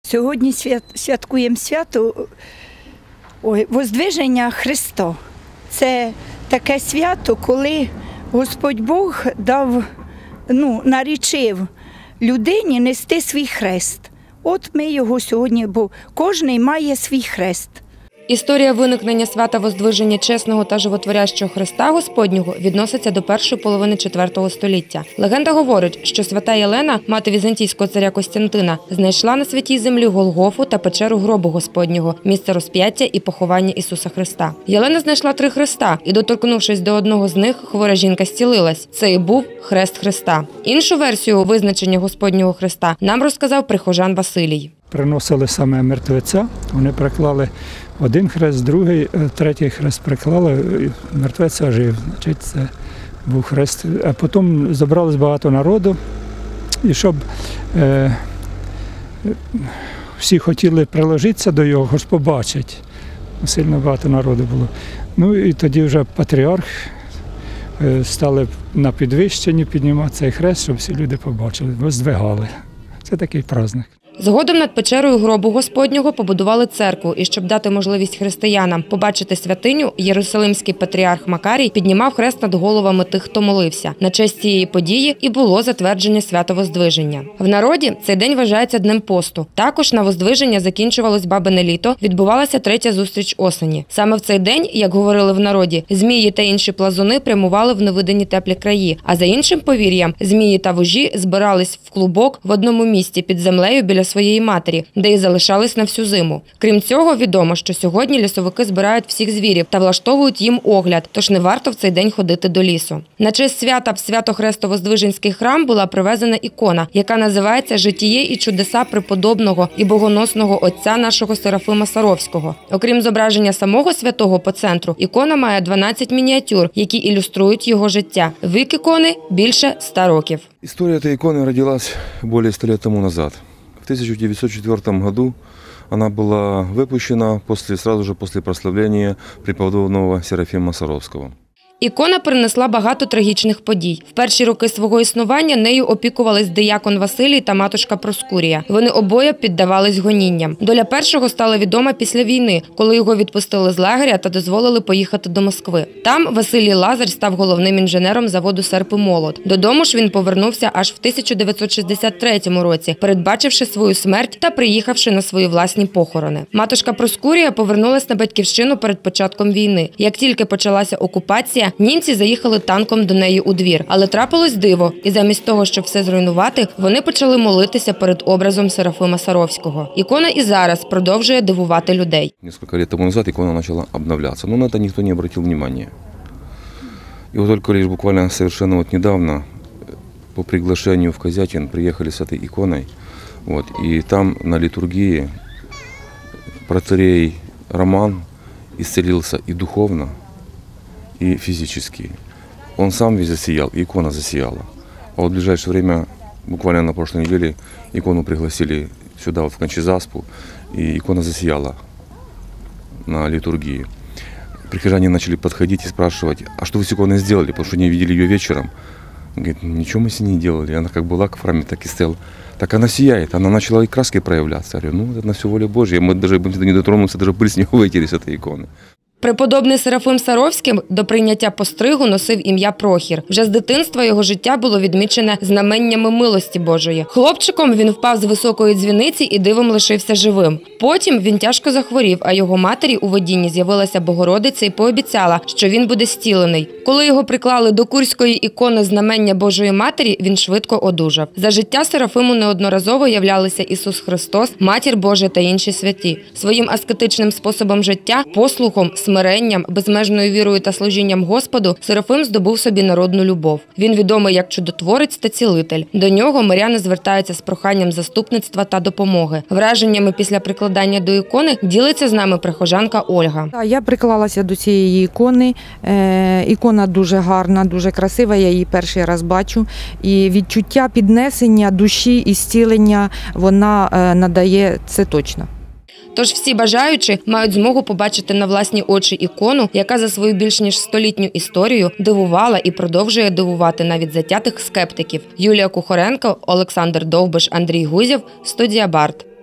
Сьогодні святкуємо свято Воздвиження Христа. Це таке свято, коли Господь Бог нарічив людині нести свій хрест. От ми його сьогодні, бо кожен має свій хрест. Історія виникнення свята Воздвиження чесного та животворящого Христа Господнього відноситься до першої половини IV століття. Легенда говорить, що свята Єлена, мати візантійського царя Костянтина, знайшла на святій землі Голгофу та печеру гробу Господнього, місце розп'яття і поховання Ісуса Христа. Єлена знайшла 3 хреста і, доторкнувшись до одного з них, хвора жінка зцілилась. Це і був хрест Христа. Іншу версію визначення Господнього Христа нам розказав прихожан Василій. Приносили саме мертвеця, вони приклали один хрест, другий, третій хрест приклали, мертвець жив, значить це був хрест. А потім зібралось багато народу, і щоб всі хотіли приложитися до його, хоч побачити, сильно багато народу було. Ну і тоді вже патріарх стали на підвищенні піднімати цей хрест, щоб всі люди побачили, воздвигали. Це такий праздник. Згодом над печерою гробу Господнього побудували церкву, і щоб дати можливість християнам побачити святиню, єрусалимський патріарх Макарій піднімав хрест над головами тих, хто молився. На честь цієї події і було затвердження свято Воздвиження. В народі цей день вважається днем посту. Також на Воздвиження закінчувалось бабине літо, відбувалася 3-я зустріч осені. Саме в цей день, як говорили в народі, змії та інші плазуни прямували в невидані теплі краї. А за іншим повір'ям, змії та вужі збирались в клубок в одному місці під землею біля своєї матері, де й залишались на всю зиму. Крім цього, відомо, що сьогодні лісовики збирають всіх звірів та влаштовують їм огляд, тож не варто в цей день ходити до лісу. На честь свята в Свято-Хрестово-Воздвиженський храм була привезена ікона, яка називається «Житіє і чудеса преподобного і богоносного отця нашого Серафима Саровського». Окрім зображення самого святого по центру, ікона має 12 мініатюр, які ілюструють його життя. Вік ікони – більше 100 років. История этой иконы родилась более 100 лет тому назад. В 1904 году она была выпущена сразу же после прославления преподобного Серафима Саровского. Ікона принесла багато трагічних подій. В перші роки свого існування нею опікувались диякон Василій та матушка Проскурія. Вони обоє піддавались гонінням. Доля першого стала відома після війни, коли його відпустили з лагеря та дозволили поїхати до Москви. Там Василій Лазар став головним інженером заводу «Серп і молот». Додому ж він повернувся аж в 1963 році, передбачивши свою смерть та приїхавши на свої власні похорони. Матушка Проскурія повернулась на батьківщину перед початком війни. Як тільки почалася окупація, німці заїхали танком до неї у двір. Але трапилось диво, і замість того, щоб все зруйнувати, вони почали молитися перед образом Серафима Саровського. Ікона і зараз продовжує дивувати людей. Несколько лет тому назад икона начала обновляться, но на это никто не обратил внимания. И вот только лишь буквально совершенно недавно по приглашению в Козятин приехали с этой иконой. И там на литургии протоиерей Роман исцелился и духовно, и физически. Он сам весь засиял, и икона засияла. А вот в ближайшее время, буквально на прошлой неделе, икону пригласили сюда, в Кончезаспу, и икона засияла на литургии. Прихожане начали подходить и спрашивать, а что вы с иконой сделали, потому что не видели ее вечером. Он говорит, ничего мы с ней не делали, она как была в храме, так и стояла. Так она сияет, она начала и краской проявляться. Я говорю, это на всю волю Божью, мы даже не дотронулся, даже пыль с нее вытерли с этой иконы. Преподобний Серафим Саровський до прийняття постригу носив ім'я Прохір. Вже з дитинства його життя було відмічене знаменнями милості Божої. Хлопчиком він впав з високої дзвіниці і дивом лишився живим. Потім він тяжко захворів, а його матері у видінні з'явилася Богородиця і пообіцяла, що він буде зцілений. Коли його приклали до Курської ікони знамення Божої Матері, він швидко одужав. За життя Серафиму неодноразово являлися Ісус Христос, Матір Божа та інші святі. Своїм аскетичним способом життя, послухом, смиренням, безмежною вірою та служінням Господу Серафим здобув собі народну любов. Він відомий як чудотворець та цілитель. До нього миряни звертаються з проханням заступництва та допомоги. Враженнями після прикладання до ікони ділиться з нами прихожанка Ольга. Я приклалася до цієї ікони. Ікона дуже гарна, дуже красива, я її перший раз бачу. І відчуття піднесення душі і зцілення вона надає, це точно. Тож всі бажаючі мають змогу побачити на власні очі ікону, яка за свою більш ніж столітню історію дивувала і продовжує дивувати навіть затятих скептиків. Юлія Кухоренко, Олександр Довбиш, Андрій Гузєв, студія Барт.